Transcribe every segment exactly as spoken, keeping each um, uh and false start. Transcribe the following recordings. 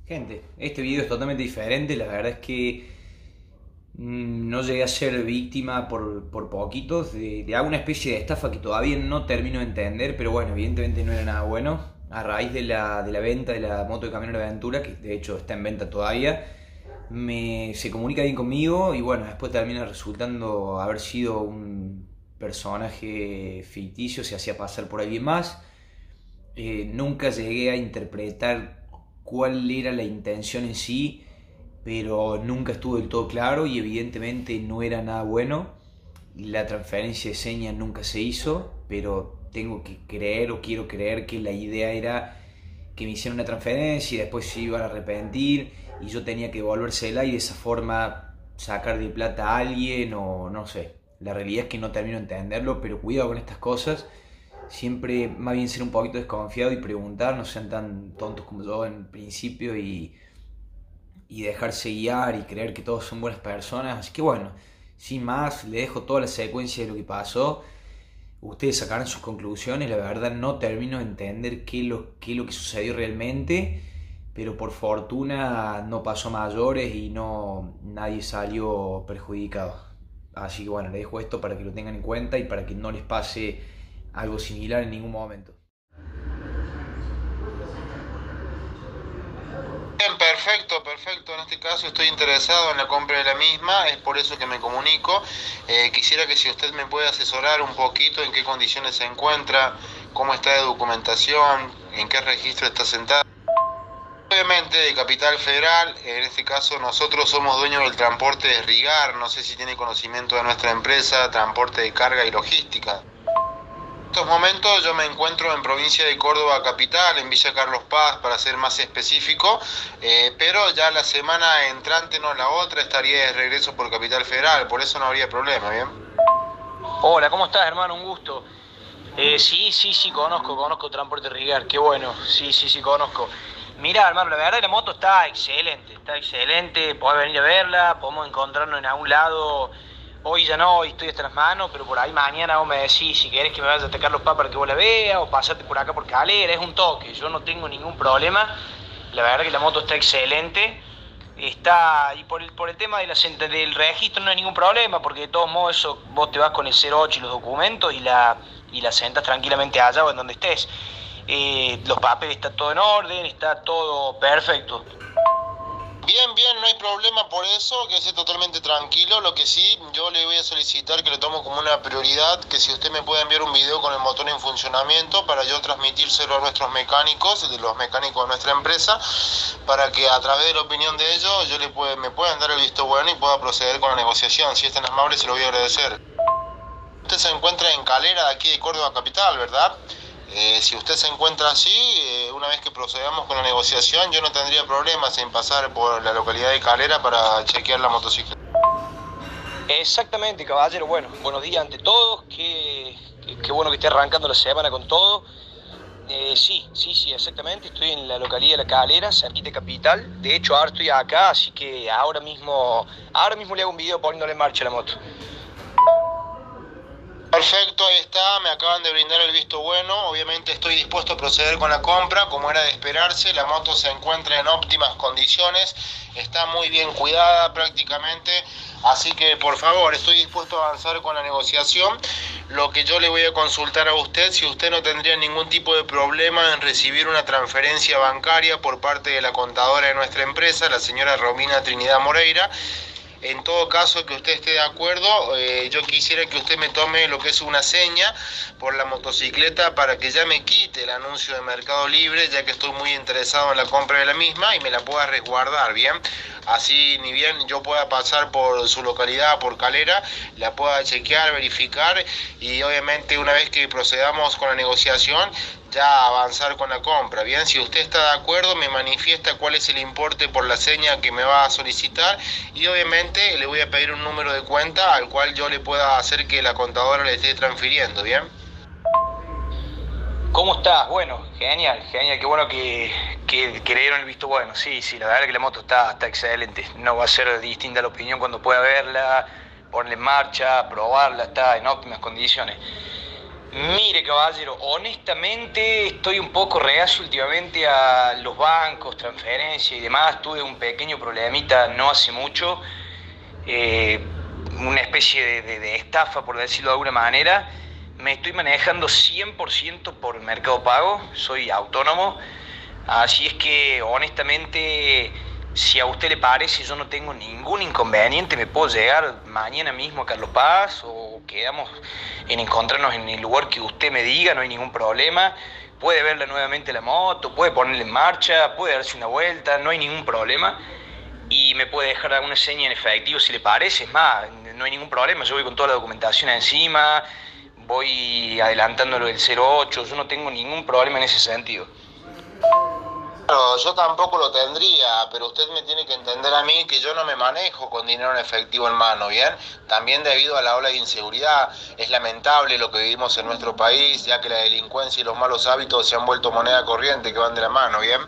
Gente, este video es totalmente diferente, la verdad es que mm, no llegué a ser víctima por, por poquitos de, de alguna especie de estafa que todavía no termino de entender, pero bueno, evidentemente no era nada bueno. A raíz de la, de la venta de la moto de Camionero de Aventura, que de hecho está en venta todavía, me, se comunica bien conmigo y bueno, después termina resultando haber sido un personaje ficticio, se hacía pasar por alguien más. Eh, nunca llegué a interpretar cuál era la intención en sí, pero nunca estuvo del todo claro y evidentemente no era nada bueno. La transferencia de señas nunca se hizo, pero tengo que creer o quiero creer que la idea era que me hicieran una transferencia y después se iban a arrepentir y yo tenía que devolvérsela y de esa forma sacar de plata a alguien o no sé. La realidad es que no termino de entenderlo, pero cuidado con estas cosas. Siempre más bien ser un poquito desconfiado y preguntar, no sean tan tontos como yo en principio y, y dejarse guiar y creer que todos son buenas personas. Así que bueno, sin más, le dejo toda la secuencia de lo que pasó. Ustedes sacarán sus conclusiones, la verdad no termino de entender qué es lo, qué es lo que sucedió realmente, pero por fortuna no pasó a mayores y no, nadie salió perjudicado. Así que bueno, les dejo esto para que lo tengan en cuenta y para que no les pase algo similar en ningún momento. Bien, perfecto, perfecto. En este caso estoy interesado en la compra de la misma, es por eso que me comunico. Eh, quisiera que si usted me puede asesorar un poquito en qué condiciones se encuentra, cómo está de documentación, en qué registro está sentada. Obviamente de Capital Federal, en este caso nosotros somos dueños del transporte de Rigar, no sé si tiene conocimiento de nuestra empresa, transporte de carga y logística. En estos momentos yo me encuentro en provincia de Córdoba capital, en Villa Carlos Paz para ser más específico, eh, pero ya la semana entrante, no la otra, estaría de regreso por Capital Federal, por eso no habría problema, ¿bien? Hola, ¿cómo estás, hermano? Un gusto. Eh, sí, sí, sí, conozco, conozco Transporte Rigar, qué bueno, sí, sí, sí, conozco. Mira, hermano, la verdad la moto está excelente, está excelente, podés venir a verla, podemos encontrarnos en algún lado. Hoy ya no, hoy estoy hasta las manos, pero por ahí mañana vos me decís si querés que me vaya a atacar los para que vos la veas o pasarte por acá por Calera, es un toque, yo no tengo ningún problema. La verdad que la moto está excelente. Está, y por el, por el tema de la, del registro no hay ningún problema, porque de todos modos eso, vos te vas con el cero ocho y los documentos y la, y la sentas tranquilamente allá o en donde estés. Eh, los papeles está todo en orden, está todo perfecto. Bien, bien, no hay problema por eso, que esté totalmente tranquilo. Lo que sí, yo le voy a solicitar que lo tomo como una prioridad, que si usted me puede enviar un video con el motor en funcionamiento para yo transmitírselo a nuestros mecánicos, de los mecánicos de nuestra empresa, para que a través de la opinión de ellos yo le puede, me puedan dar el visto bueno y pueda proceder con la negociación. Si es tan amable, se lo voy a agradecer. Usted se encuentra en Calera, de aquí de Córdoba capital, ¿verdad? Eh, si usted se encuentra así, eh, una vez que procedamos con la negociación, yo no tendría problemas en pasar por la localidad de Calera para chequear la motocicleta. Exactamente, caballero. Bueno, buenos días ante todos. Qué, qué, qué bueno que esté arrancando la semana con todo. Eh, sí, sí, sí, exactamente. Estoy en la localidad de La Calera, cerquita de Capital. De hecho, ahora estoy acá, así que ahora mismo, ahora mismo le hago un video poniéndole en marcha la moto. Perfecto, ahí está, me acaban de brindar el visto bueno, obviamente estoy dispuesto a proceder con la compra, como era de esperarse, la moto se encuentra en óptimas condiciones, está muy bien cuidada prácticamente, así que por favor estoy dispuesto a avanzar con la negociación. Lo que yo le voy a consultar a usted, si usted no tendría ningún tipo de problema en recibir una transferencia bancaria por parte de la contadora de nuestra empresa, la señora Romina Trinidad Moreira. En todo caso que usted esté de acuerdo, eh, yo quisiera que usted me tome lo que es una seña por la motocicleta para que ya me quite el anuncio de Mercado Libre, ya que estoy muy interesado en la compra de la misma y me la pueda resguardar, ¿bien? Así ni bien yo pueda pasar por su localidad, por Calera, la pueda chequear, verificar y obviamente una vez que procedamos con la negociación, ya avanzar con la compra, ¿bien? Si usted está de acuerdo, me manifiesta cuál es el importe por la seña que me va a solicitar y obviamente le voy a pedir un número de cuenta al cual yo le pueda hacer que la contadora le esté transfiriendo, ¿bien? ¿Cómo estás? Bueno, genial, genial, qué bueno que, que, que le dieron el visto bueno. Sí, sí, la verdad que la moto está, está excelente. No va a ser distinta la opinión cuando pueda verla, ponerla en marcha, probarla, está en óptimas condiciones. Mire, caballero, honestamente estoy un poco reacio últimamente a los bancos, transferencias y demás. Tuve un pequeño problemita no hace mucho, eh, una especie de, de- de estafa, por decirlo de alguna manera. Me estoy manejando cien por ciento por Mercado Pago, soy autónomo, así es que honestamente, si a usted le parece, yo no tengo ningún inconveniente, me puedo llegar mañana mismo a Carlos Paz o quedamos en encontrarnos en el lugar que usted me diga, no hay ningún problema. Puede verla nuevamente la moto, puede ponerla en marcha, puede darse una vuelta, no hay ningún problema. Y me puede dejar alguna seña en efectivo si le parece, es más, no hay ningún problema, yo voy con toda la documentación encima, voy adelantándolo del cero ocho, yo no tengo ningún problema en ese sentido. Claro, yo tampoco lo tendría, pero usted me tiene que entender a mí que yo no me manejo con dinero en efectivo en mano, ¿bien? También debido a la ola de inseguridad, es lamentable lo que vivimos en nuestro país, ya que la delincuencia y los malos hábitos se han vuelto moneda corriente que van de la mano, ¿bien?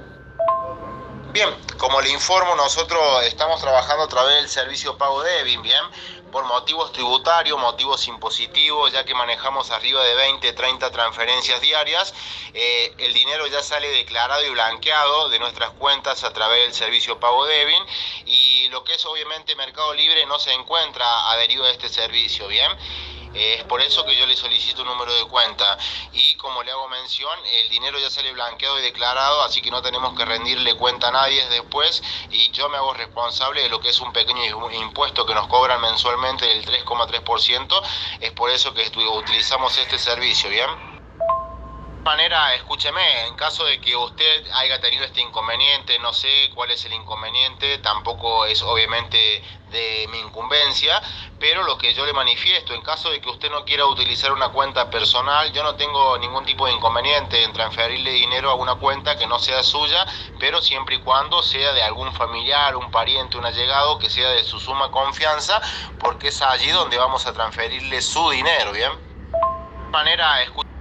Bien, como le informo, nosotros estamos trabajando a través del servicio Pago Debit, bien, por motivos tributarios, motivos impositivos, ya que manejamos arriba de veinte, treinta transferencias diarias. Eh, el dinero ya sale declarado y blanqueado de nuestras cuentas a través del servicio Pago Debit, y lo que es obviamente Mercado Libre no se encuentra adherido a este servicio, bien. Eh, es por eso que yo le solicito un número de cuenta, y como le hago mención, el dinero ya sale blanqueado y declarado, así que no tenemos que rendirle cuenta a nadie después, y yo me hago responsable de lo que es un pequeño impuesto que nos cobran mensualmente del tres coma tres por ciento. Es por eso que utilizamos este servicio, ¿bien? De manera, escúcheme, en caso de que usted haya tenido este inconveniente, no sé cuál es el inconveniente, tampoco es obviamente de mi incumbencia, pero lo que yo le manifiesto, en caso de que usted no quiera utilizar una cuenta personal, yo no tengo ningún tipo de inconveniente en transferirle dinero a una cuenta que no sea suya, pero siempre y cuando sea de algún familiar, un pariente, un allegado, que sea de su suma confianza, porque es allí donde vamos a transferirle su dinero, ¿bien? De manera, escúcheme.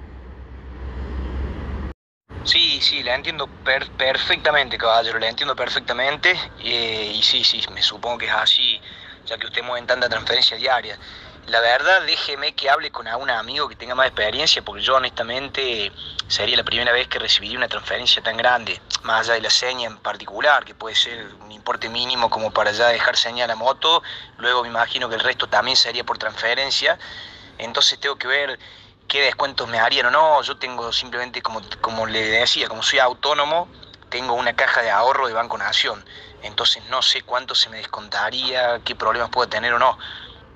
Sí, sí, la entiendo per- perfectamente, caballero, la entiendo perfectamente. Eh, y sí, sí, me supongo que es así, ya que usted mueve tanta transferencia diaria. La verdad, déjeme que hable con algún amigo que tenga más experiencia, porque yo honestamente sería la primera vez que recibiría una transferencia tan grande, más allá de la seña en particular, que puede ser un importe mínimo como para ya dejar seña a la moto. Luego me imagino que el resto también sería por transferencia. Entonces tengo que ver qué descuentos me harían o no. Yo tengo simplemente, como, como le decía, como soy autónomo, tengo una caja de ahorro de Banco Nación. Entonces no sé cuánto se me descontaría, qué problemas puedo tener o no.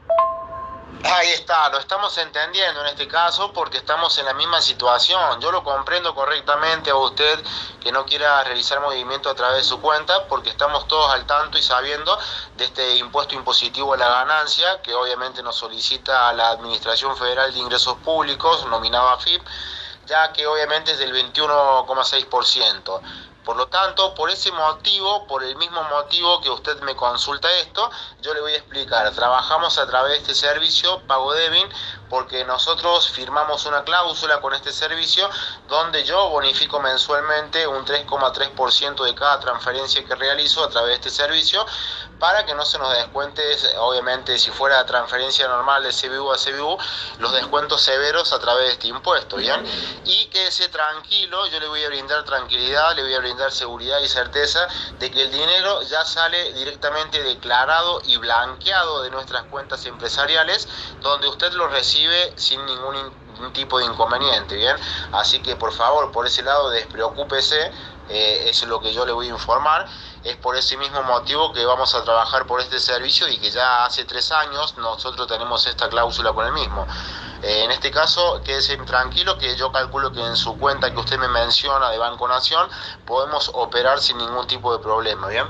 Ahí está, lo estamos entendiendo en este caso porque estamos en la misma situación. Yo lo comprendo correctamente a usted que no quiera realizar movimiento a través de su cuenta, porque estamos todos al tanto y sabiendo de este impuesto impositivo a la ganancia que obviamente nos solicita la Administración Federal de Ingresos Públicos, nominada A F I P, ya que obviamente es del veintiuno coma seis por ciento. Por lo tanto, por ese motivo, por el mismo motivo que usted me consulta esto, yo le voy a explicar. Trabajamos a través de este servicio, Pago Debit, porque nosotros firmamos una cláusula con este servicio donde yo bonifico mensualmente un tres coma tres por ciento de cada transferencia que realizo a través de este servicio, para que no se nos descuente, obviamente, si fuera transferencia normal de C B U a C B U, los descuentos severos a través de este impuesto, ¿bien? Y quédese tranquilo, yo le voy a brindar tranquilidad, le voy a brindar seguridad y certeza de que el dinero ya sale directamente declarado y blanqueado de nuestras cuentas empresariales, donde usted lo recibe sin ningún in- tipo de inconveniente, ¿bien? Así que por favor, por ese lado despreocúpese, eh, eso es lo que yo le voy a informar. Es por ese mismo motivo que vamos a trabajar por este servicio y que ya hace tres años nosotros tenemos esta cláusula con el mismo. Eh, en este caso, quédese tranquilo que yo calculo que en su cuenta que usted me menciona de Banco Nación podemos operar sin ningún tipo de problema, ¿bien?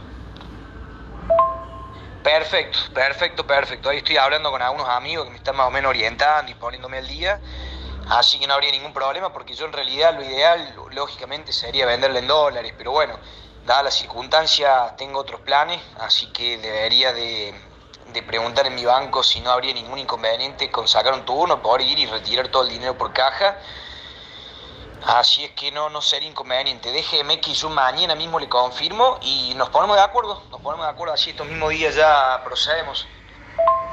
Perfecto, perfecto, perfecto. Ahí estoy hablando con algunos amigos que me están más o menos orientando y poniéndome al día. Así que no habría ningún problema, porque yo en realidad lo ideal, lógicamente, sería venderle en dólares. Pero bueno, dada la circunstancia, tengo otros planes, así que debería de, de preguntar en mi banco si no habría ningún inconveniente con sacar un turno, poder ir y retirar todo el dinero por caja. Así es que no, no sería inconveniente. Déjeme que yo mañana mismo le confirmo y nos ponemos de acuerdo. Nos ponemos de acuerdo, así estos mismos días ya procedemos.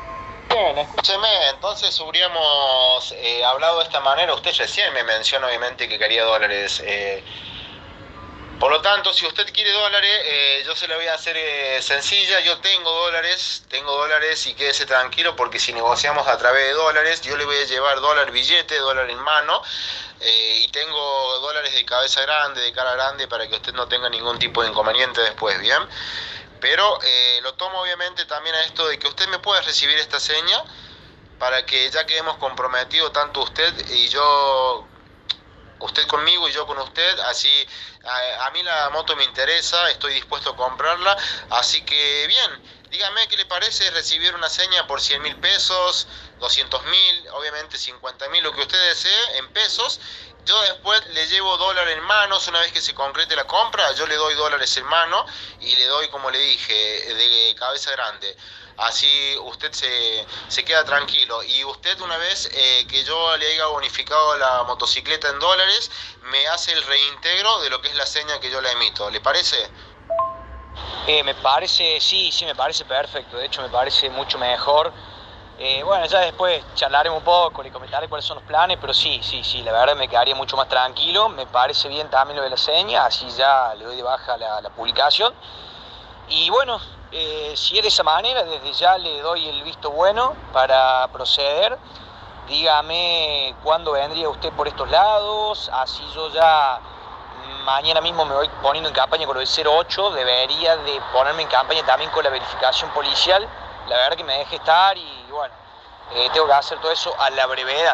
Bien, escúcheme, entonces hubiéramos eh, hablado de esta manera. Usted recién me menciona obviamente que quería dólares. Eh, por lo tanto, si usted quiere dólares, eh, yo se la voy a hacer eh, sencilla. Yo tengo dólares, tengo dólares y quédese tranquilo porque si negociamos a través de dólares, yo le voy a llevar dólar billete, dólar en mano. Eh, y tengo dólares de cabeza grande, de cara grande, para que usted no tenga ningún tipo de inconveniente después, ¿bien? Pero eh, lo tomo obviamente también a esto de que usted me pueda recibir esta seña para que ya que hemos comprometido tanto usted y yo, usted conmigo y yo con usted, así a, a mí la moto me interesa, estoy dispuesto a comprarla, así que bien, dígame qué le parece recibir una seña por cien mil pesos, doscientos mil, obviamente cincuenta mil, lo que usted desee en pesos. Yo después le llevo dólar en manos, una vez que se concrete la compra, yo le doy dólares en mano y le doy, como le dije, de cabeza grande. Así usted se, se queda tranquilo. Y usted, una vez eh, que yo le haya bonificado la motocicleta en dólares, me hace el reintegro de lo que es la seña que yo le emito. ¿Le parece? Eh, me parece, sí, sí, me parece perfecto. De hecho, me parece mucho mejor. Eh, bueno, ya después charlaremos un poco, le comentaré cuáles son los planes, pero sí, sí, sí, la verdad me quedaría mucho más tranquilo. Me parece bien también lo de la seña, así ya le doy de baja la, la publicación. Y bueno, eh, si es de esa manera, desde ya le doy el visto bueno para proceder. Dígame cuándo vendría usted por estos lados, así yo ya mañana mismo me voy poniendo en campaña con lo del cero ocho, debería de ponerme en campaña también con la verificación policial. La verdad que me deje estar y bueno, eh, tengo que hacer todo eso a la brevedad.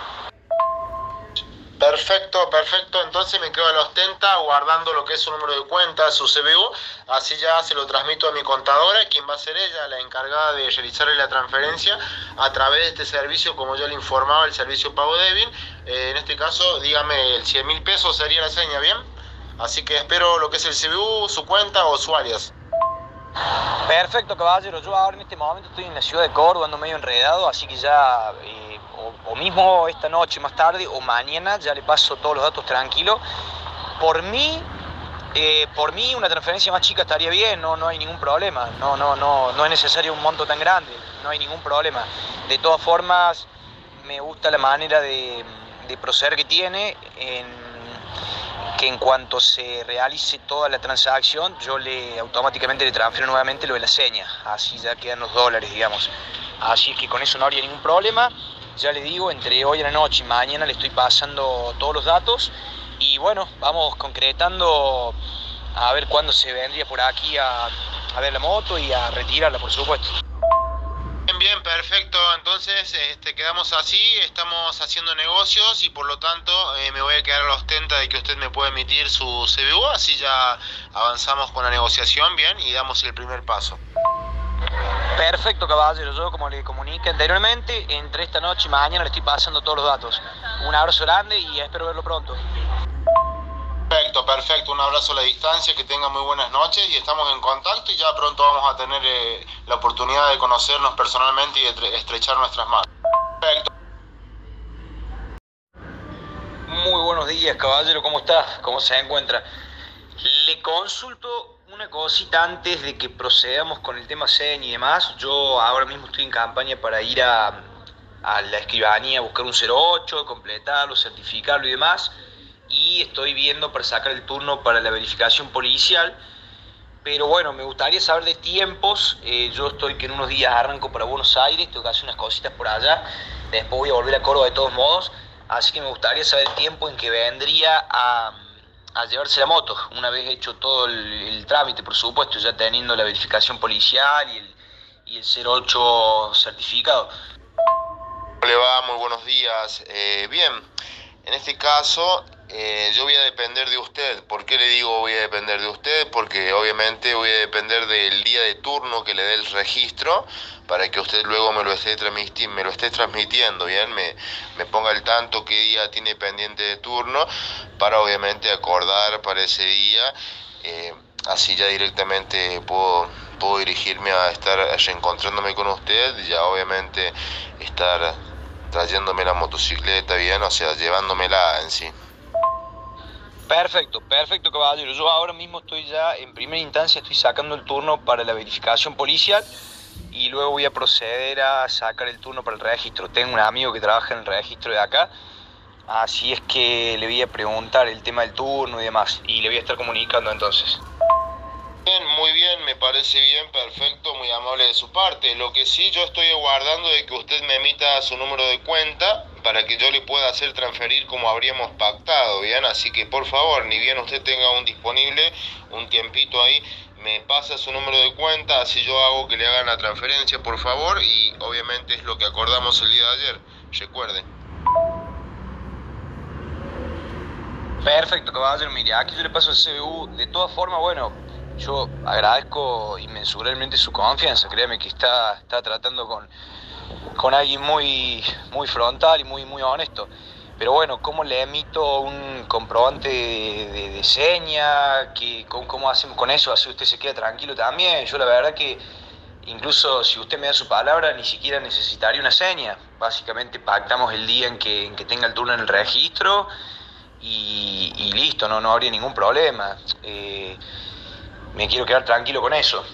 Perfecto, perfecto. Entonces me quedo a la ostenta guardando lo que es su número de cuenta, su C B U. Así ya se lo transmito a mi contadora, quien va a ser ella la encargada de realizarle la transferencia a través de este servicio, como yo le informaba, el servicio pago débil. Eh, en este caso, dígame, el cien mil pesos sería la seña, ¿bien? Así que espero lo que es el C B U, su cuenta o su alias. Perfecto, caballero. Yo ahora en este momento estoy en la ciudad de Córdoba, ando medio enredado, así que ya eh, o, o mismo esta noche más tarde o mañana ya le paso todos los datos tranquilo. Por mí, eh, por mí una transferencia más chica estaría bien, no, no hay ningún problema. No, no, no, no es necesario un monto tan grande, no hay ningún problema. De todas formas, me gusta la manera de, de proceder que tiene, en que en cuanto se realice toda la transacción, yo le automáticamente le transfiero nuevamente lo de la seña, así ya quedan los dólares, digamos. Así es que con eso no habría ningún problema. Ya le digo, entre hoy a la noche y mañana le estoy pasando todos los datos y bueno, vamos concretando a ver cuándo se vendría por aquí a, a ver la moto y a retirarla, por supuesto. Bien, bien, perfecto. Entonces este, quedamos así, estamos haciendo negocios y por lo tanto eh, me voy a quedar a la ostenta de que usted me pueda emitir su C B U, así ya avanzamos con la negociación, bien, y damos el primer paso. Perfecto, caballero. Yo, como le comuniqué anteriormente, entre esta noche y mañana le estoy pasando todos los datos. Un abrazo grande y espero verlo pronto. Perfecto, perfecto. Un abrazo a la distancia, que tenga muy buenas noches y estamos en contacto y ya pronto vamos a tener eh, la oportunidad de conocernos personalmente y de estrechar nuestras manos. Perfecto. Muy buenos días, caballero. ¿Cómo está? ¿Cómo se encuentra? Le consulto una cosita antes de que procedamos con el tema seña y demás. Yo ahora mismo estoy en campaña para ir a, a la escribanía a buscar un cero ocho, completarlo, certificarlo y demás. Y estoy viendo para sacar el turno para la verificación policial. Pero bueno, me gustaría saber de tiempos. Eh, yo estoy que en unos días arranco para Buenos Aires, tengo que hacer unas cositas por allá. Después voy a volver a Córdoba de todos modos. Así que me gustaría saber el tiempo en que vendría a, a llevarse la moto. Una vez hecho todo el, el trámite, por supuesto, ya teniendo la verificación policial y el, y el cero ocho certificado. ¿Cómo le va? Muy buenos días. Eh, bien, en este caso... Eh, yo voy a depender de usted. ¿Por qué le digo voy a depender de usted? Porque obviamente voy a depender del día de turno que le dé el registro para que usted luego me lo esté, transmiti- me lo esté transmitiendo, ¿bien? Me, me ponga al tanto qué día tiene pendiente de turno para obviamente acordar para ese día. Eh, así ya directamente puedo, puedo dirigirme a estar reencontrándome con usted y ya obviamente estar trayéndome la motocicleta, ¿bien? O sea, llevándomela en sí. Perfecto, perfecto, caballero. Yo ahora mismo estoy ya, en primera instancia, estoy sacando el turno para la verificación policial. y luego voy a proceder a sacar el turno para el registro. Tengo un amigo que trabaja en el registro de acá, así es que le voy a preguntar el tema del turno y demás, y le voy a estar comunicando entonces. Bien, muy bien, me parece bien, perfecto, muy amable de su parte. Lo que sí, yo estoy aguardando de que usted me emita su número de cuenta para que yo le pueda hacer transferir como habríamos pactado, ¿bien? Así que por favor, ni bien usted tenga un disponible, un tiempito ahí, me pasa su número de cuenta, así yo hago que le hagan la transferencia, por favor, y obviamente es lo que acordamos el día de ayer, recuerde. Perfecto, caballero, mire, aquí yo le paso el C B U. De todas formas, bueno, yo agradezco inmensurablemente su confianza. Créame que está, está tratando con, con alguien muy, muy frontal y muy, muy honesto. Pero bueno, ¿cómo le emito un comprobante de, de, de seña? ¿Qué, cómo, ¿Cómo hacemos con eso? Así usted se queda tranquilo también. Yo la verdad que incluso si usted me da su palabra, ni siquiera necesitaría una seña. Básicamente pactamos el día en que, en que tenga el turno en el registro y, y listo, no, no habría ningún problema. Eh, me quiero quedar tranquilo con eso.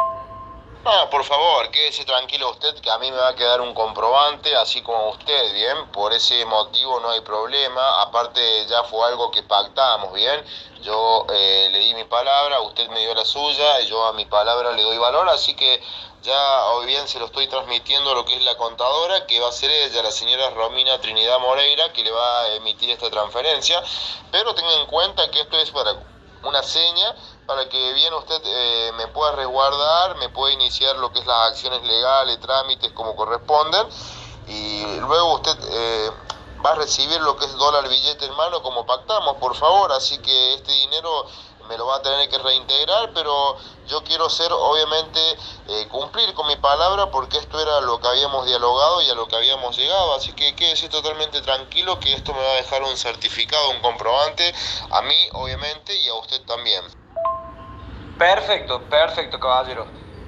No, por favor, quédese tranquilo usted, que a mí me va a quedar un comprobante, así como usted, ¿bien? Por ese motivo no hay problema, aparte ya fue algo que pactamos, ¿bien? Yo eh, le di mi palabra, usted me dio la suya, y yo a mi palabra le doy valor, así que ya hoy bien se lo estoy transmitiendo lo que es la contadora, que va a ser ella, la señora Romina Trinidad Moreira, que le va a emitir esta transferencia, pero tenga en cuenta que esto es para una seña, para que bien usted eh, me pueda resguardar, me pueda iniciar lo que es las acciones legales, trámites como corresponden, y luego usted eh, va a recibir lo que es dólar billete en mano como pactamos, por favor, así que este dinero me lo va a tener que reintegrar, pero yo quiero ser, obviamente, eh, cumplir con mi palabra, porque esto era lo que habíamos dialogado y a lo que habíamos llegado, así que quédese totalmente tranquilo que esto me va a dejar un certificado, un comprobante, a mí, obviamente, y a usted también. Perfecto, perfecto, caballero.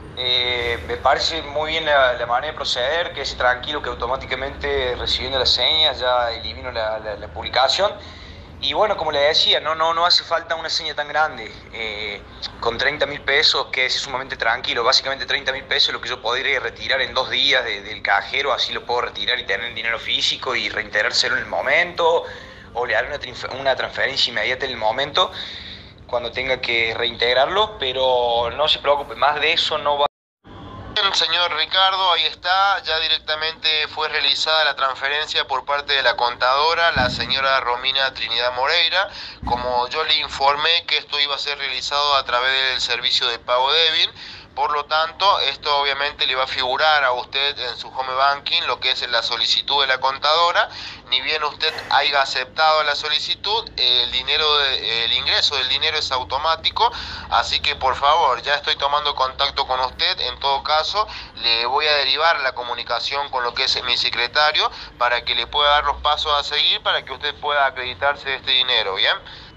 Eh, me parece muy bien la, la manera de proceder, que es tranquilo, que automáticamente recibiendo las señas ya elimino la, la, la publicación. Y bueno, como le decía, no, no, no hace falta una seña tan grande. Eh, con treinta mil pesos, que es sumamente tranquilo, básicamente treinta mil pesos es lo que yo podría retirar en dos días de, del cajero, así lo puedo retirar y tener el dinero físico y reintegrárselo en el momento, o le daré una, una transferencia inmediata en el momento, cuando tenga que reintegrarlo, pero no se preocupe, más de eso no va. Bien, señor Ricardo, ahí está, ya directamente fue realizada la transferencia por parte de la contadora, la señora Romina Trinidad Moreira, como yo le informé que esto iba a ser realizado a través del servicio de pago débil. Por lo tanto, esto obviamente le va a figurar a usted en su home banking lo que es la solicitud de la contadora. Ni bien usted haya aceptado la solicitud, el dinero, de, el ingreso del dinero es automático. Así que por favor, ya estoy tomando contacto con usted. En todo caso, le voy a derivar la comunicación con lo que es mi secretario para que le pueda dar los pasos a seguir para que usted pueda acreditarse de este dinero, ¿bien?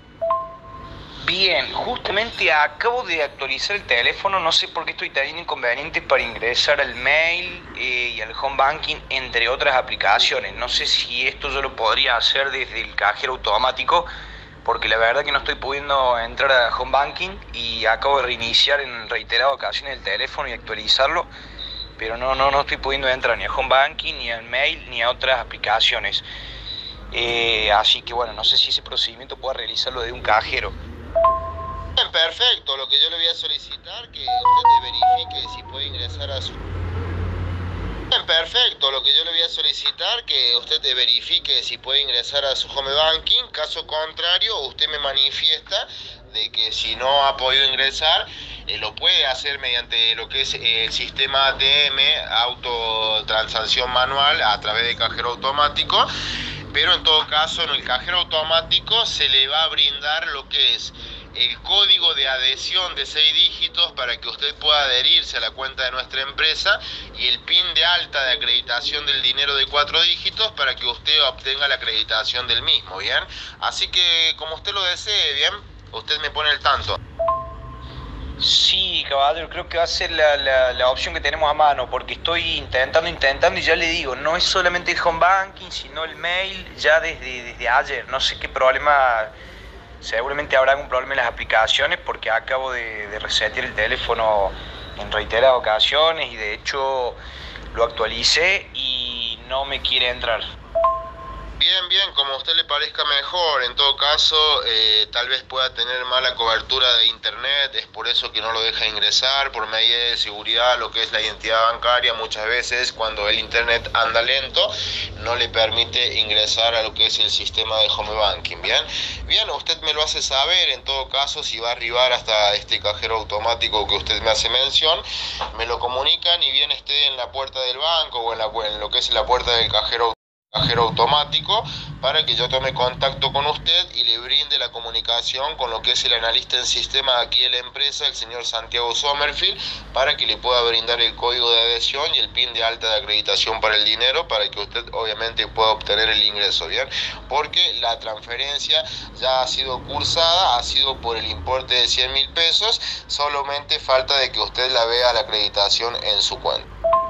Bien, justamente acabo de actualizar el teléfono, no sé por qué estoy teniendo inconvenientes para ingresar al mail eh, y al home banking, entre otras aplicaciones. No sé si esto yo lo podría hacer desde el cajero automático, porque la verdad que no estoy pudiendo entrar a home banking y acabo de reiniciar en reiteradas ocasiones el teléfono y actualizarlo, pero no, no, no estoy pudiendo entrar ni a home banking, ni al mail, ni a otras aplicaciones. Eh, así que bueno, no sé si ese procedimiento pueda realizarlo de un cajero. Bien, perfecto, lo que yo le voy a solicitar que usted verifique si puede ingresar a su... Bien, perfecto, lo que yo le voy a solicitar que usted verifique si puede ingresar a su home banking, caso contrario usted me manifiesta de que si no ha podido ingresar, eh, lo puede hacer mediante lo que es el sistema A T M, autotransacción manual, a través de cajero automático, pero en todo caso en el cajero automático se le va a brindar lo que es el código de adhesión de seis dígitos para que usted pueda adherirse a la cuenta de nuestra empresa y el PIN de alta de acreditación del dinero de cuatro dígitos para que usted obtenga la acreditación del mismo, ¿bien? Así que como usted lo desee, ¿bien? Usted me pone el tanto. Sí, caballero, creo que va a ser la, la, la opción que tenemos a mano, porque estoy intentando, intentando y ya le digo, no es solamente el home banking, sino el mail ya desde, desde ayer. No sé qué problema... Seguramente habrá algún problema en las aplicaciones porque acabo de, de resetear el teléfono en reiteradas ocasiones y de hecho lo actualicé y no me quiere entrar. Bien, bien, como a usted le parezca mejor. En todo caso, eh, tal vez pueda tener mala cobertura de internet, es por eso que no lo deja ingresar, por medida de seguridad, lo que es la identidad bancaria. Muchas veces cuando el internet anda lento, no le permite ingresar a lo que es el sistema de home banking. Bien, bien, usted me lo hace saber. En todo caso, si va a arribar hasta este cajero automático que usted me hace mención, me lo comunican y bien esté en la puerta del banco o en, la, en lo que es la puerta del cajero automático cajero automático para que yo tome contacto con usted y le brinde la comunicación con lo que es el analista en sistema aquí de la empresa, el señor Santiago Somerfield, para que le pueda brindar el código de adhesión y el pin de alta de acreditación para el dinero, para que usted obviamente pueda obtener el ingreso, bien, porque la transferencia ya ha sido cursada, ha sido por el importe de cien mil pesos, solamente falta de que usted la vea la acreditación en su cuenta.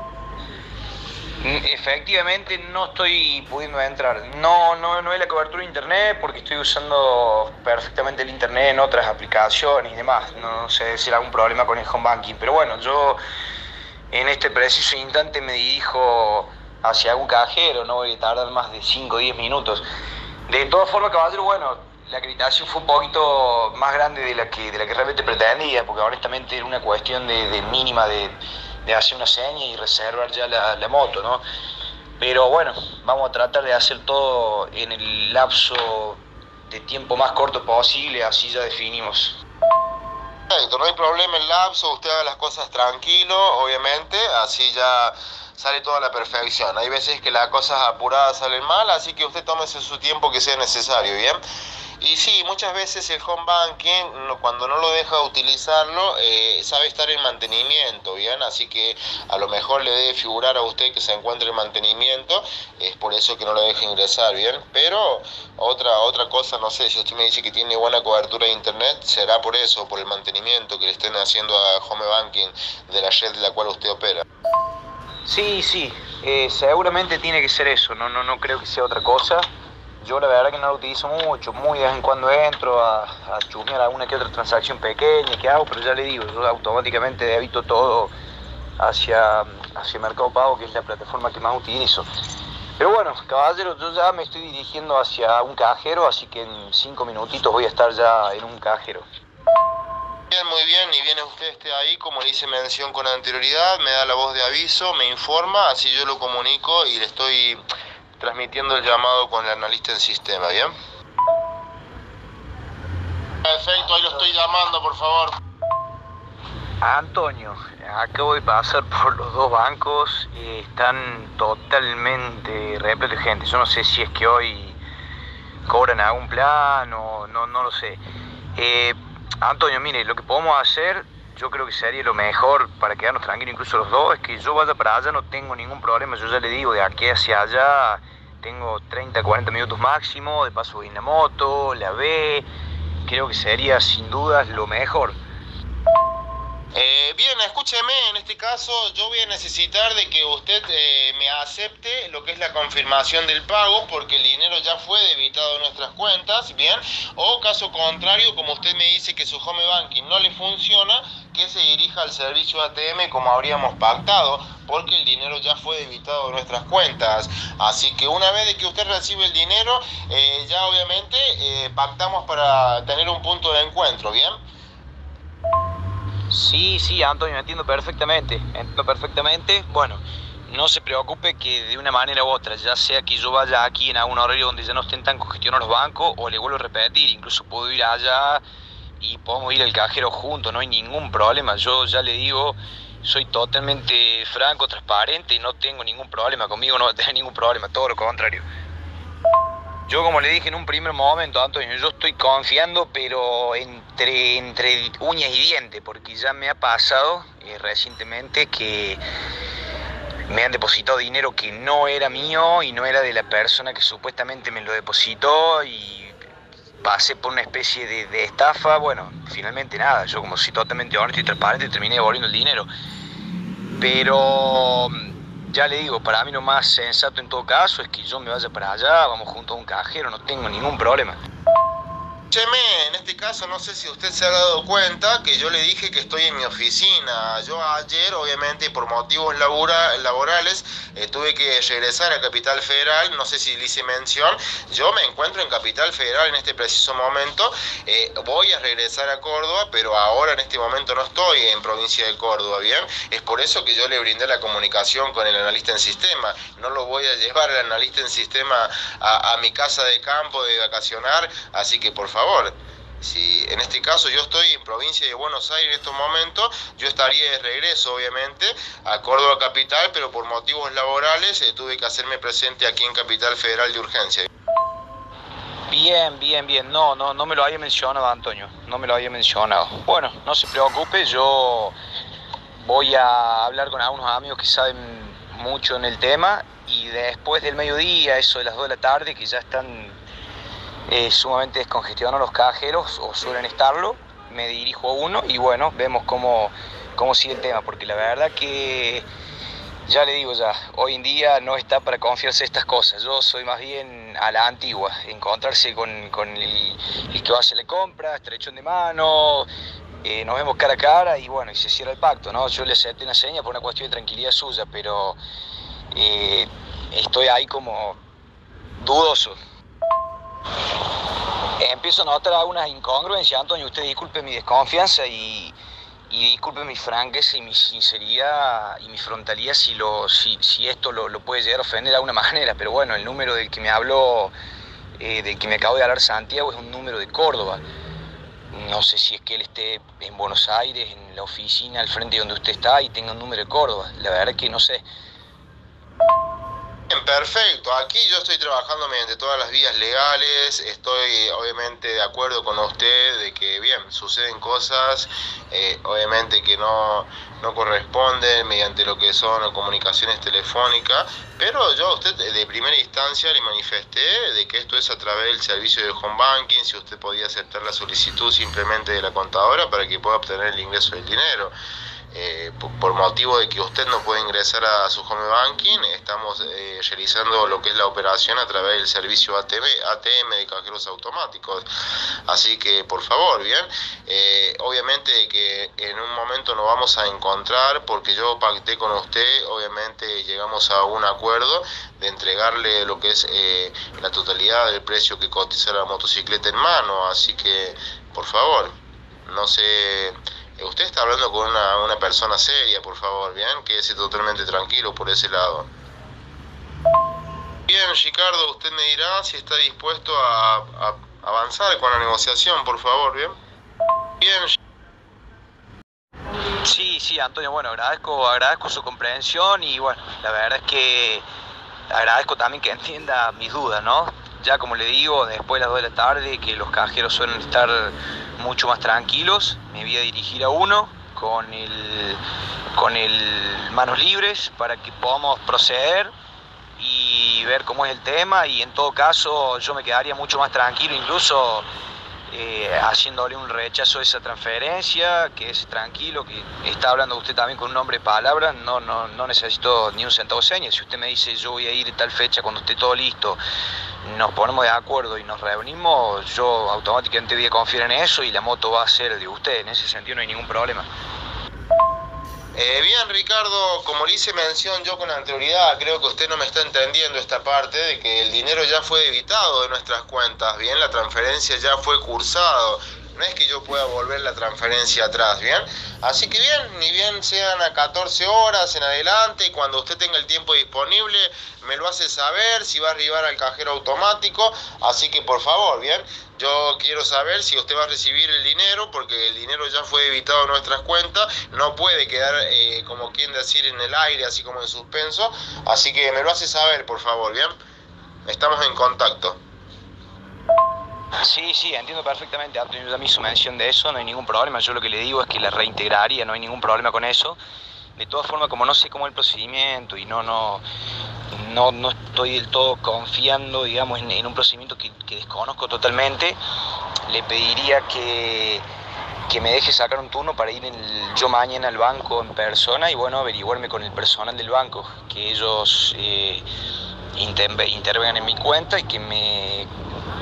Efectivamente no estoy pudiendo entrar, no, no, no es la cobertura de internet porque estoy usando perfectamente el internet en otras aplicaciones y demás, no sé si hay algún problema con el home banking, pero bueno, yo en este preciso instante me dirijo hacia algún cajero, no voy a tardar más de cinco o diez minutos. De todas formas, caballero, bueno, la acreditación fue un poquito más grande de la que, de la que realmente pretendía, porque honestamente era una cuestión de, de mínima de... de hacer una seña y reservar ya la, la moto, ¿no? Pero bueno, vamos a tratar de hacer todo en el lapso de tiempo más corto posible, así ya definimos. Perfecto, no hay problema en lapso, usted haga las cosas tranquilo, obviamente, así ya sale toda la perfección. Hay veces que las cosas apuradas salen mal, así que usted tómese su tiempo que sea necesario, ¿bien? Y sí, muchas veces el home banking, cuando no lo deja utilizarlo, eh, sabe estar en mantenimiento, ¿bien? Así que a lo mejor le debe figurar a usted que se encuentre en mantenimiento, es por eso que no lo deja ingresar, ¿bien? Pero otra, otra cosa, no sé, si usted me dice que tiene buena cobertura de internet, será por eso, por el mantenimiento que le estén haciendo a home banking de la red de la cual usted opera. Sí, sí, eh, seguramente tiene que ser eso, no, no, no creo que sea otra cosa. Yo la verdad que no lo utilizo mucho, muy de vez en cuando entro a, a chusmear alguna que otra transacción pequeña que hago, pero ya le digo, yo automáticamente debito todo hacia, hacia Mercado Pago, que es la plataforma que más utilizo. Pero bueno, caballero, yo ya me estoy dirigiendo hacia un cajero, así que en cinco minutitos voy a estar ya en un cajero. Bien, muy bien, y viene usted esté ahí, como le hice mención con anterioridad, me da la voz de aviso, me informa, así yo lo comunico y le estoy transmitiendo el llamado con el analista en sistema, ¿bien? Perfecto, ahí lo estoy llamando, por favor. Antonio, acabo de pasar por los dos bancos y están totalmente repletos de gente. Yo no sé si es que hoy cobran algún plan o no, no lo sé. Eh, Antonio, mire, lo que podemos hacer, yo creo que sería lo mejor para quedarnos tranquilos incluso los dos, es que yo vaya para allá, no tengo ningún problema. Yo ya le digo, de aquí hacia allá tengo treinta, cuarenta minutos máximo, de paso voy en la moto, la ve, creo que sería sin dudas lo mejor. Eh, bien, escúcheme, en este caso yo voy a necesitar de que usted eh, me acepte lo que es la confirmación del pago, porque el dinero ya fue debitado de nuestras cuentas, bien, o caso contrario, como usted me dice que su home banking no le funciona, que se dirija al servicio A T M como habríamos pactado, porque el dinero ya fue debitado de nuestras cuentas. Así que una vez de que usted recibe el dinero, eh, ya obviamente eh, pactamos para tener un punto de encuentro, ¿bien? Sí, sí, Antonio, entiendo perfectamente, entiendo perfectamente. Bueno, no se preocupe que de una manera u otra, ya sea que yo vaya aquí en algún horario donde ya no estén tan congestionados los bancos, o le vuelvo a repetir, incluso puedo ir allá y podemos ir al cajero juntos, no hay ningún problema. Yo ya le digo, soy totalmente franco, transparente y no tengo ningún problema, conmigo no va a tener ningún problema, todo lo contrario. Yo, como le dije en un primer momento, Antonio, yo estoy confiando, pero entre, entre uñas y dientes, porque ya me ha pasado eh, recientemente que me han depositado dinero que no era mío y no era de la persona que supuestamente me lo depositó y pasé por una especie de, de estafa. Bueno, finalmente nada, yo como soy totalmente honesto y transparente terminé devolviendo el dinero. Pero ya le digo, para mí lo más sensato en todo caso es que yo me vaya para allá, vamos juntos a un cajero, no tengo ningún problema. Cheme, en este caso no sé si usted se ha dado cuenta que yo le dije que estoy en mi oficina. Yo ayer, obviamente, por motivos labura, laborales, eh, tuve que regresar a Capital Federal. No sé si le hice mención. Yo me encuentro en Capital Federal en este preciso momento. Eh, voy a regresar a Córdoba, pero ahora en este momento no estoy en provincia de Córdoba, ¿bien? Es por eso que yo le brindé la comunicación con el analista en sistema. No lo voy a llevar al analista en sistema a, a mi casa de campo de vacacionar, así que por favor. Si en este caso yo estoy en provincia de Buenos Aires en estos momentos, yo estaría de regreso obviamente a Córdoba capital, pero por motivos laborales eh, tuve que hacerme presente aquí en Capital Federal de urgencia. Bien, bien, bien. No, no, no me lo había mencionado, Antonio. No me lo había mencionado. Bueno, no se preocupe, yo voy a hablar con algunos amigos que saben mucho en el tema y después del mediodía, eso de las dos de la tarde, que ya están eh, sumamente descongestionados los cajeros, o suelen estarlo, me dirijo a uno y bueno, vemos cómo, cómo sigue el tema, porque la verdad que, ya le digo ya, hoy en día no está para confiarse estas cosas. Yo soy más bien a la antigua, encontrarse con, con el, el que va a hacer la compra, estrechón de mano, eh, nos vemos cara a cara y bueno, y se cierra el pacto, ¿no? Yo le acepté una seña por una cuestión de tranquilidad suya, pero eh, estoy ahí como dudoso. Empiezo a notar algunas incongruencias, Antonio. Usted disculpe mi desconfianza y, y disculpe mi franqueza y mi sinceridad y mi frontalidad si, lo, si, si esto lo, lo puede llegar a ofender de alguna manera, pero bueno, el número del que me habló, eh, del que me acabo de hablar Santiago, es un número de Córdoba. No sé si es que él esté en Buenos Aires, en la oficina al frente de donde usted está y tenga un número de Córdoba. La verdad que no sé. Perfecto, aquí yo estoy trabajando mediante todas las vías legales, estoy obviamente de acuerdo con usted de que bien, suceden cosas, eh, obviamente que no, no corresponden mediante lo que son comunicaciones telefónicas, pero yo a usted de primera instancia le manifesté de que esto es a través del servicio de home banking, si usted podía aceptar la solicitud simplemente de la contadora para que pueda obtener el ingreso del dinero. Eh, por, por motivo de que usted no puede ingresar a su home banking, estamos eh, realizando lo que es la operación a través del servicio A T M, A T M de cajeros automáticos. Así que, por favor, bien, eh, obviamente que en un momento nos vamos a encontrar porque yo pacté con usted, obviamente llegamos a un acuerdo de entregarle lo que es eh, la totalidad del precio que cotiza la motocicleta en mano. Así que, por favor, no se... Usted está hablando con una, una persona seria, por favor, bien, quédese totalmente tranquilo por ese lado. Bien, Ricardo, usted me dirá si está dispuesto a, a avanzar con la negociación, por favor, bien. Bien. Sí, sí, Antonio, bueno, agradezco, agradezco su comprensión y bueno, la verdad es que agradezco también que entienda mis dudas, ¿no? Ya como le digo, después de las dos de la tarde, que los cajeros suelen estar mucho más tranquilos, me voy a dirigir a uno con el, con el manos libres para que podamos proceder y ver cómo es el tema, y en todo caso yo me quedaría mucho más tranquilo, incluso eh, haciéndole un rechazo a esa transferencia, que es tranquilo, que está hablando usted también con un hombre de palabras, no, no, no necesito ni un centavo de señas. Si usted me dice yo voy a ir tal fecha cuando esté todo listo, nos ponemos de acuerdo y nos reunimos, yo automáticamente voy a confiar en eso y la moto va a ser de usted. En ese sentido no hay ningún problema. Eh, bien, Ricardo, como le hice mención yo con anterioridad, creo que usted no me está entendiendo esta parte de que el dinero ya fue debitado de nuestras cuentas, bien, la transferencia ya fue cursado. No es que yo pueda volver la transferencia atrás, ¿bien? Así que bien, ni bien sean a catorce horas en adelante, cuando usted tenga el tiempo disponible, me lo hace saber si va a arribar al cajero automático. Así que por favor, ¿bien? Yo quiero saber si usted va a recibir el dinero, porque el dinero ya fue debitado en nuestras cuentas, no puede quedar, eh, como quien decir, en el aire, así como en suspenso. Así que me lo hace saber, por favor, ¿bien? Estamos en contacto. Sí, sí, entiendo perfectamente, Antonio ya me hizo mención de eso, no hay ningún problema. Yo lo que le digo es que la reintegraría, no hay ningún problema con eso. De todas formas, como no sé cómo es el procedimiento y no, no, no, no estoy del todo confiando, digamos, en, en un procedimiento que, que desconozco totalmente, le pediría que, que me deje sacar un turno para ir el, yo mañana al banco en persona y bueno, averiguarme con el personal del banco, que ellos eh, inter, intervengan en mi cuenta y que me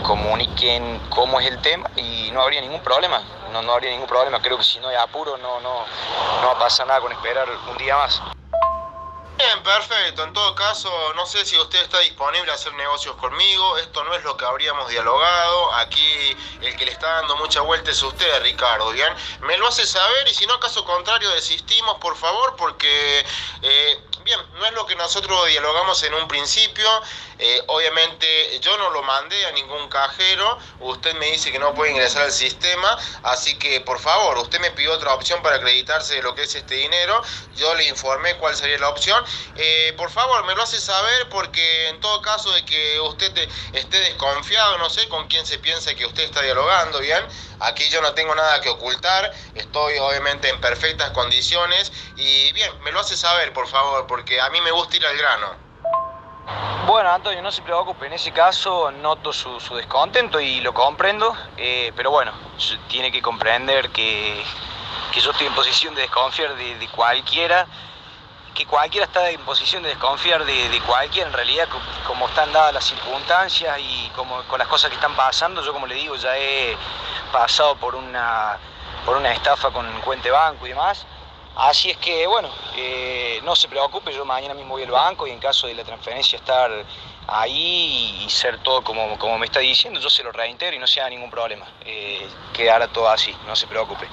comuniquen cómo es el tema y no habría ningún problema, no, no habría ningún problema. Creo que si no hay apuro no, no, no va a pasar nada con esperar un día más. Bien, perfecto. En todo caso, no sé si usted está disponible a hacer negocios conmigo. Esto no es lo que habríamos dialogado. Aquí el que le está dando mucha vuelta es usted, Ricardo. Bien, me lo hace saber y si no, caso contrario, desistimos, por favor, porque eh, bien, no es lo que nosotros dialogamos en un principio. Eh, obviamente yo no lo mandé a ningún cajero. Usted me dice que no puede ingresar al sistema, así que por favor, usted me pidió otra opción para acreditarse de lo que es este dinero. Yo le informé cuál sería la opción. Eh, por favor, me lo hace saber porque en todo caso de que usted te, esté desconfiado, no sé con quién se piensa que usted está dialogando, bien. Aquí yo no tengo nada que ocultar, estoy obviamente en perfectas condiciones y bien, me lo hace saber, por favor, porque a mí me gusta ir al grano. Bueno, Antonio, no se preocupe, en ese caso noto su, su descontento y lo comprendo, eh, pero bueno, tiene que comprender que, que yo estoy en posición de desconfiar de, de cualquiera, que cualquiera está en posición de desconfiar de, de cualquiera, en realidad, como están dadas las circunstancias y como, con las cosas que están pasando. Yo, como le digo, ya he pasado por una, por una estafa con cuenta de banco y demás. Así es que, bueno, eh, no se preocupe, yo mañana mismo voy al banco y en caso de la transferencia estar ahí y ser todo como, como me está diciendo, yo se lo reintegro y no se haga ningún problema. Eh, quedará todo así, no se preocupe.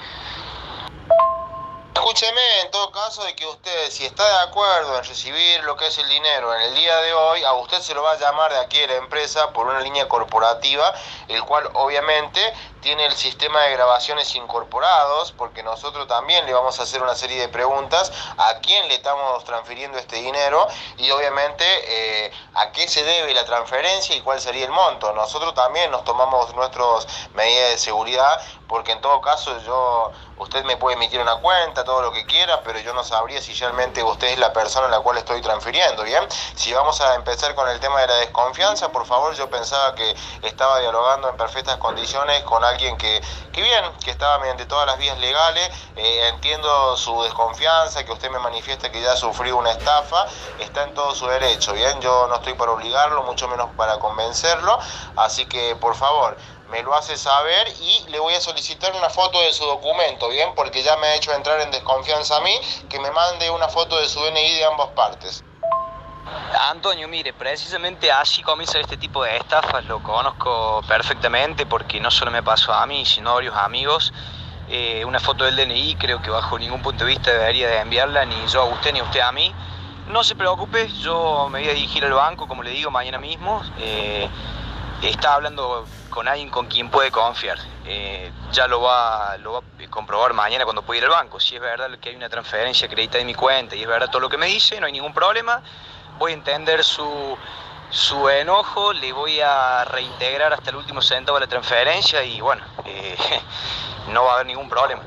Escúcheme, en todo caso, de que usted, si está de acuerdo en recibir lo que es el dinero en el día de hoy, a usted se lo va a llamar de aquí de la empresa por una línea corporativa, el cual obviamente tiene el sistema de grabaciones incorporados, porque nosotros también le vamos a hacer una serie de preguntas a quién le estamos transfiriendo este dinero y obviamente eh, a qué se debe la transferencia y cuál sería el monto. Nosotros también nos tomamos nuestras medidas de seguridad, porque en todo caso yo, usted me puede emitir una cuenta, todo lo que quiera, pero yo no sabría si realmente usted es la persona a la cual estoy transfiriendo, ¿bien? Si vamos a empezar con el tema de la desconfianza, por favor, yo pensaba que estaba dialogando en perfectas condiciones con alguien que, que bien, que estaba mediante todas las vías legales. Eh, entiendo su desconfianza, que usted me manifiesta que ya ha sufrido una estafa, está en todo su derecho, ¿bien? Yo no estoy para obligarlo, mucho menos para convencerlo, así que por favor, me lo hace saber y le voy a solicitar una foto de su documento, ¿bien? Porque ya me ha hecho entrar en desconfianza a mí, que me mande una foto de su D N I de ambas partes. Antonio, mire, precisamente así comienza este tipo de estafas, lo conozco perfectamente porque no solo me pasó a mí, sino a varios amigos. Eh, una foto del D N I creo que bajo ningún punto de vista debería de enviarla ni yo a usted ni usted a mí. No se preocupe, yo me voy a dirigir al banco, como le digo, mañana mismo. Eh, está hablando con alguien con quien puede confiar. Eh, ya lo va, lo va a comprobar mañana cuando pueda ir al banco. Si es verdad que hay una transferencia acreditada en mi cuenta y es verdad todo lo que me dice, no hay ningún problema. Voy a entender su, su enojo, le voy a reintegrar hasta el último centavo de la transferencia y bueno, eh, no va a haber ningún problema.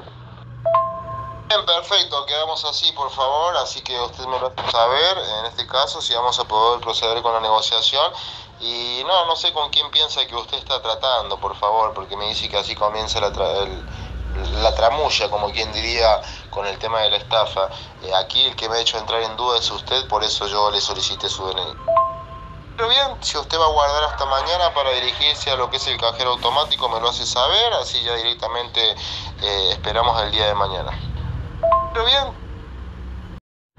Bien, perfecto, quedamos así, por favor, así que usted me lo hace saber, en este caso, si vamos a poder proceder con la negociación. Y no, no sé con quién piensa que usted está tratando, por favor, porque me dice que así comienza la, tra el, la tramulla, como quien diría, con el tema de la estafa. Eh, aquí el que me ha hecho entrar en duda es usted, por eso yo le solicité su D N I. Pero bien, si usted va a guardar hasta mañana para dirigirse a lo que es el cajero automático, me lo hace saber, así ya directamente eh, esperamos el día de mañana. Pero bien.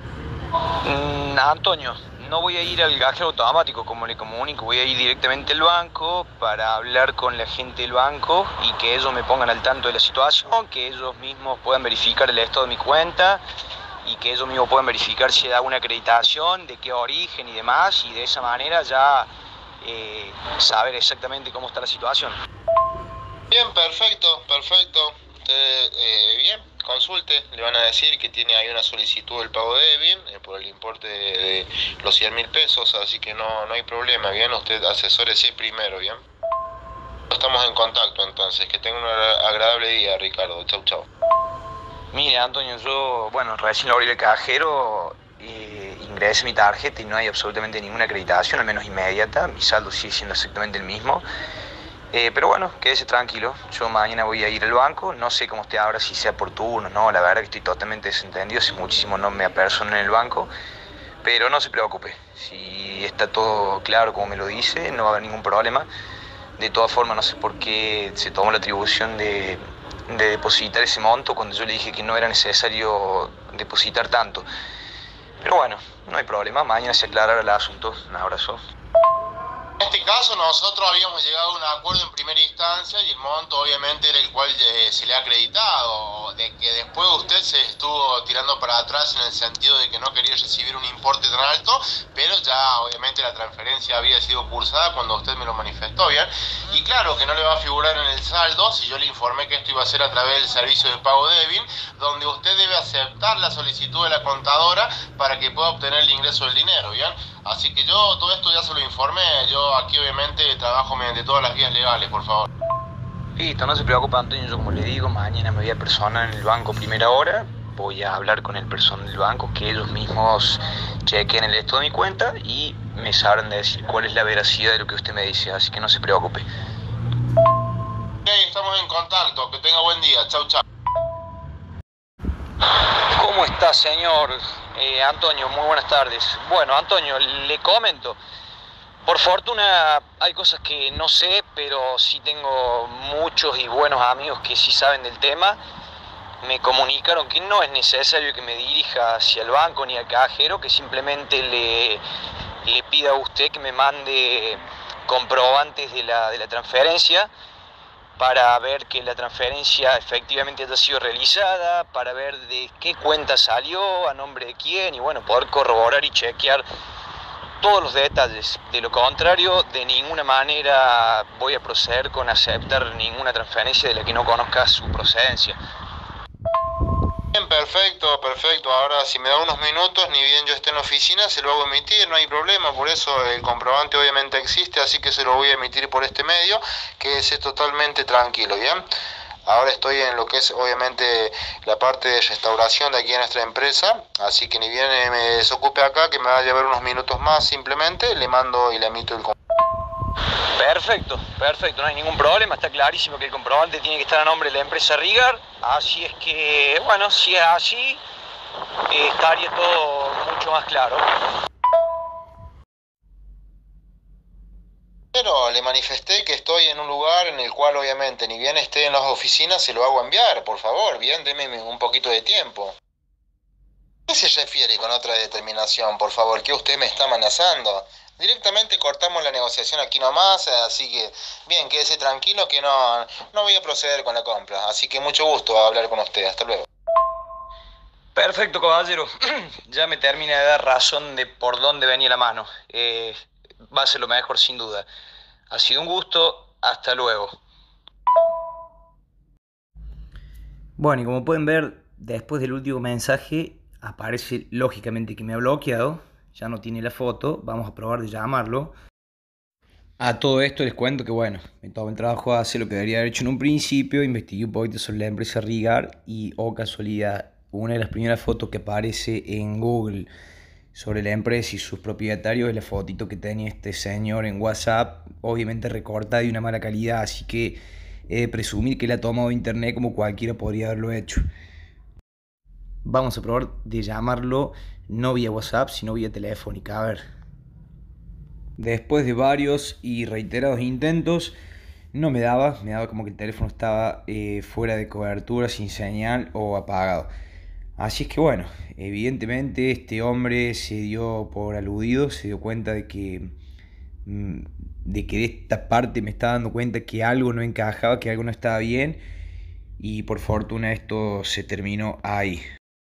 Mm, Antonio, no voy a ir al cajero automático como le comunico, voy a ir directamente al banco para hablar con la gente del banco y que ellos me pongan al tanto de la situación, que ellos mismos puedan verificar el estado de mi cuenta y que ellos mismos puedan verificar si da una acreditación, de qué origen y demás, y de esa manera ya eh, saber exactamente cómo está la situación. Bien, perfecto, perfecto. Usted, eh, bien, consulte, le van a decir que tiene ahí una solicitud del pago débil eh, por el importe de, de los cien mil pesos, así que no, no hay problema, bien, usted asesórese primero, bien. Estamos en contacto entonces, que tenga un agradable día, Ricardo, chau chau. Mire, Antonio, yo, bueno, recién abrí el cajero, eh, ingresé mi tarjeta y no hay absolutamente ninguna acreditación, al menos inmediata, mi saldo sigue siendo exactamente el mismo. Eh, pero bueno, quédese tranquilo, yo mañana voy a ir al banco, no sé cómo esté ahora, si sea por turno, no, la verdad que estoy totalmente desentendido, hace muchísimo no me apersono en el banco, pero no se preocupe, si está todo claro como me lo dice, no va a haber ningún problema. De todas formas, no sé por qué se tomó la atribución de, de depositar ese monto cuando yo le dije que no era necesario depositar tanto. Pero bueno, no hay problema, mañana se aclarará el asunto. Un abrazo. En este caso nosotros habíamos llegado a un acuerdo en primera instancia y el monto obviamente era el cual eh, se le ha acreditado, de que después usted se estuvo tirando para atrás en el sentido de que no quería recibir un importe tan alto, pero ya obviamente la transferencia había sido cursada cuando usted me lo manifestó, ¿bien? Y claro que no le va a figurar en el saldo si yo le informé que esto iba a ser a través del servicio de pago débil, donde usted debe aceptar la solicitud de la contadora para que pueda obtener el ingreso del dinero, ¿bien? Así que yo todo esto ya se lo informé, yo aquí obviamente trabajo mediante todas las vías legales, por favor. Listo, no se preocupe, Antonio, yo como le digo, mañana me voy a personar en el banco primera hora, voy a hablar con el personal del banco, que ellos mismos chequen el estado de mi cuenta y me sabrán decir cuál es la veracidad de lo que usted me dice, así que no se preocupe. Ok, estamos en contacto, que tenga buen día, chau chau. ¿Cómo está, señor eh, Antonio? Muy buenas tardes. Bueno, Antonio, le comento. Por fortuna hay cosas que no sé, pero sí tengo muchos y buenos amigos que sí saben del tema. Me comunicaron que no es necesario que me dirija hacia el banco ni al cajero, que simplemente le, le pida a usted que me mande comprobantes de la, de la transferencia, para ver que la transferencia efectivamente haya sido realizada, para ver de qué cuenta salió, a nombre de quién, y bueno, poder corroborar y chequear todos los detalles. De lo contrario, de ninguna manera voy a proceder con aceptar ninguna transferencia de la que no conozca su procedencia. Bien, perfecto, perfecto. Ahora, si me da unos minutos, ni bien yo esté en la oficina, se lo hago emitir, no hay problema. Por eso el comprobante obviamente existe, así que se lo voy a emitir por este medio, que es totalmente tranquilo, ¿bien? Ahora estoy en lo que es obviamente la parte de restauración de aquí en nuestra empresa, así que ni bien me desocupe acá, que me va a llevar unos minutos más simplemente, le mando y le emito el comprobante. Perfecto, perfecto, no hay ningún problema, está clarísimo que el comprobante tiene que estar a nombre de la empresa Rigar, así es que, bueno, si es así, eh, estaría todo mucho más claro. Pero le manifesté que estoy en un lugar en el cual obviamente ni bien esté en las oficinas, se lo hago enviar, por favor, bien, deme un poquito de tiempo. ¿Qué se refiere con otra determinación, por favor? ¿Qué usted me está amenazando? Directamente cortamos la negociación aquí nomás, así que, bien, quédese tranquilo que no, no voy a proceder con la compra. Así que mucho gusto hablar con usted, hasta luego. Perfecto, caballero. Ya me termina de dar razón de por dónde venía la mano. Eh, va a ser lo mejor, sin duda. Ha sido un gusto. Hasta luego. Bueno, y como pueden ver, después del último mensaje aparece lógicamente que me ha bloqueado. Ya no tiene la foto. Vamos a probar de llamarlo. A todo esto les cuento que bueno, me tomé el trabajo de hacer lo que debería haber hecho en un principio. Investigué un poquito sobre la empresa Rigar y, oh casualidad, una de las primeras fotos que aparece en Google sobre la empresa y sus propietarios es la fotito que tenía este señor en WhatsApp, obviamente recortada de una mala calidad, así que he de presumir que la ha tomado de internet como cualquiera podría haberlo hecho. Vamos a probar de llamarlo no vía WhatsApp, sino vía telefónica, a ver. Después de varios y reiterados intentos, no me daba, me daba como que el teléfono estaba eh, fuera de cobertura, sin señal o apagado. Así es que bueno, evidentemente este hombre se dio por aludido, se dio cuenta de que, de que de esta parte me estaba dando cuenta que algo no encajaba, que algo no estaba bien, y por fortuna esto se terminó ahí.